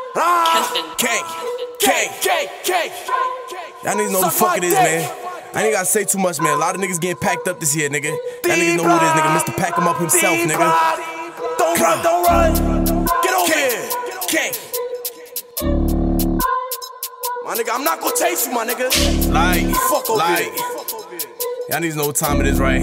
Y'all niggas know who the fuck it is, man. I ain't gotta say too much, man. A lot of niggas getting packed up this year, nigga. Y'all niggas know who it is, nigga. Mr. Pack 'em up himself, nigga. Don't run, don't run. Get over here. My nigga, I'm not gonna chase you, my nigga. Fuck over here. Y'all niggas know what time it is, right?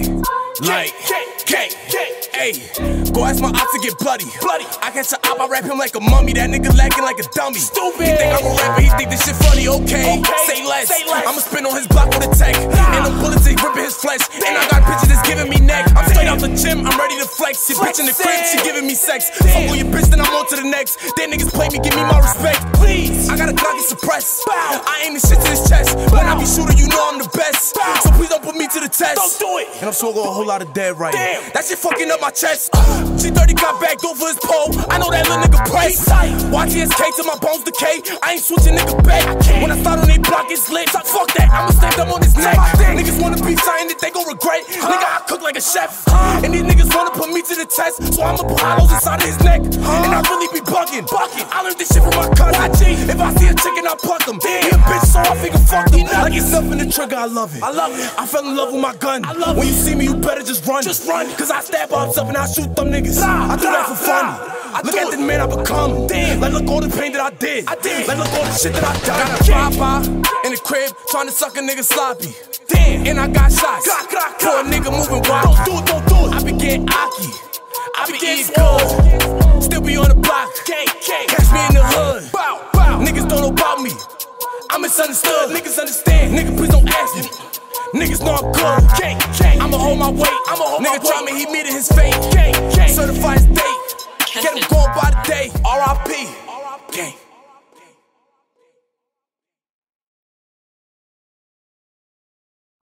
Hey, go ask my op to get bloody. I catch a op, I rap him like a mummy. That nigga lacking like a dummy. Stupid. He think I'm a rapper, he think this shit funny. Okay. Say less. I'ma spin on his block with a tech. And them bullets, they ripping his flesh. And I got bitches that's giving me neck. I'm straight out the gym, I'm ready to flex. Your bitch in the crib, she giving me sex. Fuck on your bitch, then I'm on to the next. Then niggas play me, give me my respect. Please, I got a Glock and suppress. I aim this shit to his chest. When I be shooting, you know I'm the best. So please don't put me to the test. Don't do it. And I'm smoking a whole lot of dead right. Damn, that shit fucking up my chest. G30 got backed over his pole. I know that little nigga pray. Watch ESK till my bones decay. I ain't switching nigga back. When I start on they block, it's lit. Fuck that, I'ma stand up on his neck. Niggas wanna be something that they gon' regret. Nigga, I cook like a chef. And these niggas wanna put me to the test. So I'ma put hollows inside of his neck. And I really be bugging. I learned this shit from my cousin. If I see a chicken, I pluck him. He a bitch, so I figure fuck him. Like it's up in the trigger, I love it. I fell in love with my gun. When you see me, you better just run. Cause I stab arms up and I shoot them niggas. I do that for fun. Look at the man I become. Like look all the pain that I did. Like look all the shit that I done. Got a papa in the crib trying to suck a nigga sloppy. And I got shots for a nigga moving wild. Don't do it. I be getting aki. I be eating good. Still be on the block. Catch me in the hood. Niggas don't know about me. I'm misunderstood. Niggas understand. Nigga, please don't ask me. Niggas know I'm good. I'ma hold my weight. Nigga try me, he meeting his fate. Certified his date. Get him going by the day. R.I.P.